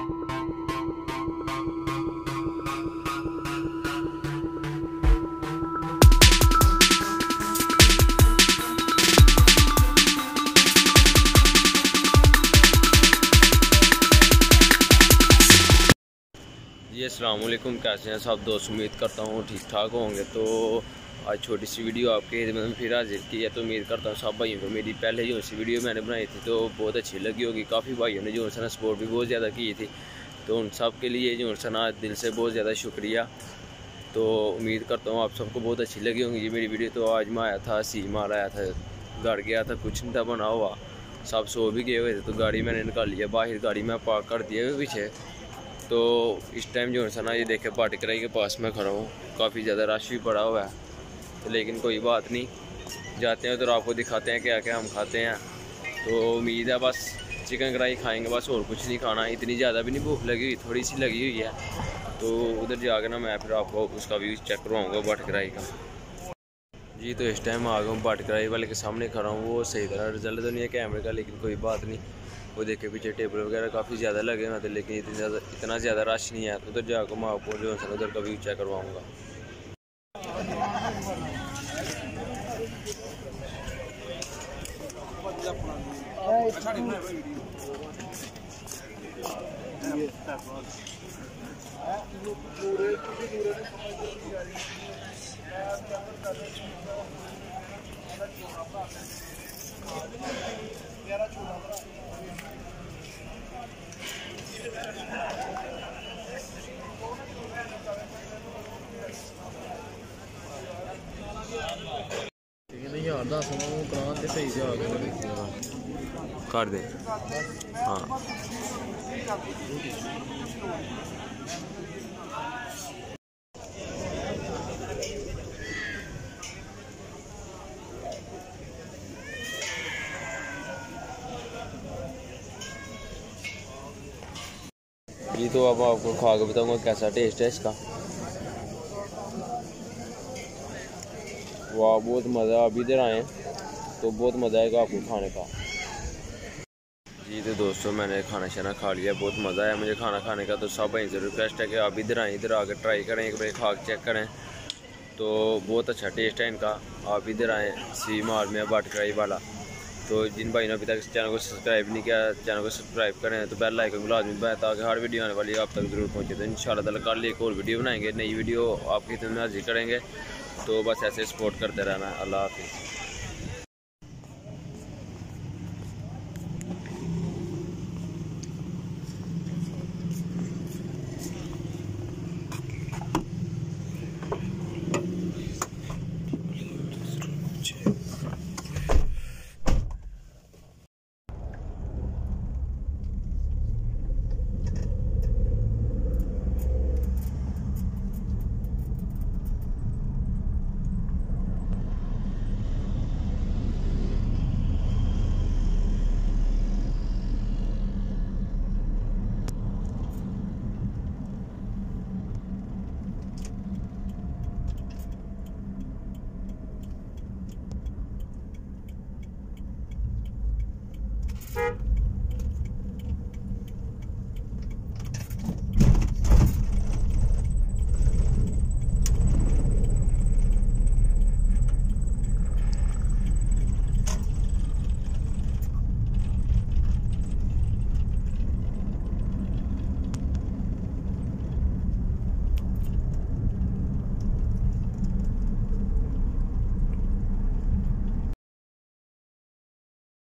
जी अस्सलाम वालेकुम, कैसे हैं सब दोस्त। उम्मीद करता हूँ ठीक ठाक होंगे। तो आज छोटी सी वीडियो आपके में फिर हाजिर की है। तो उम्मीद करता हूँ सब भाइयों को मेरी पहले जो सी वीडियो मैंने बनाई थी तो बहुत अच्छी लगी होगी। काफ़ी भाइयों ने जो है सपोर्ट भी बहुत ज़्यादा की थी, तो उन सब के लिए जो है ना दिल से बहुत ज़्यादा शुक्रिया। तो उम्मीद करता हूँ आप सबको बहुत अच्छी लगी होंगी ये मेरी वीडियो। तो आज मैं आया था, सी मार आया था, घर गया था, कुछ नहीं था बना हुआ, सब सो भी गए हुए थे। तो गाड़ी मैंने निकाल लिया बाहर, गाड़ी में पार्क कर दिया हुए पीछे। तो इस टाइम जो है ना ये देखे बाटिकराई के पास में खड़ा हूँ, काफ़ी ज़्यादा रश भी पड़ा हुआ है। तो लेकिन कोई बात नहीं, जाते हैं उधर आपको दिखाते हैं क्या क्या हम खाते हैं। तो उम्मीद है बस चिकन कढ़ाई खाएंगे बस, और कुछ नहीं खाना। इतनी ज़्यादा भी नहीं भूख लगी हुई, थोड़ी सी लगी हुई है। तो उधर जाकर ना मैं फिर आपको उसका व्यू चेक करवाऊँगा बाटिकराई का। जी तो इस टाइम आ गया हूँ बाटिकराई वाले के सामने खड़ा हूँ। वो सही तरह रिजल्ट तो नहीं है कैमरे का, लेकिन कोई बात नहीं। वो देखे पीछे टेबल वगैरह काफ़ी ज़्यादा लगे हुए थे, लेकिन इतना ज़्यादा रश नहीं है। तो उधर जाकर मैं आपको जो है उधर का व्यू चेक करवाऊँगा। कर दे हाँ। जी तो अब आपको खा के बताऊँगा कैसा टेस्ट है इसका। वाह बहुत मज़ा, अभी इधर आए तो बहुत मज़ा आएगा आपको खाने का। जी तो दोस्तों मैंने खाना शाना खा लिया, बहुत मज़ा आया मुझे खाना खाने का। तो सब भाई से रिक्वेस्ट है कि आप इधर आएँ, इधर आकर ट्राई करें, एक बार खा के चेक करें। तो बहुत अच्छा टेस्ट है इनका, आप इधर आएँ, सी मार में बाटिकराई वाला। तो जिन भाई ने अभी तक चैनल को सब्सक्राइब नहीं किया, चैनल को सब्सक्राइब करें। तो बेल आइकन को लाजमी दबाएं ताकि हर वीडियो आने वाली आप तक जरूर पहुँचे। तो इंशाल्लाह ताला कल एक और वीडियो बनाएंगे, नई वीडियो आपकी खिदमत में हाजिर करेंगे। तो बस ऐसे सपोर्ट करते रहना। अल्लाह हाफिज़।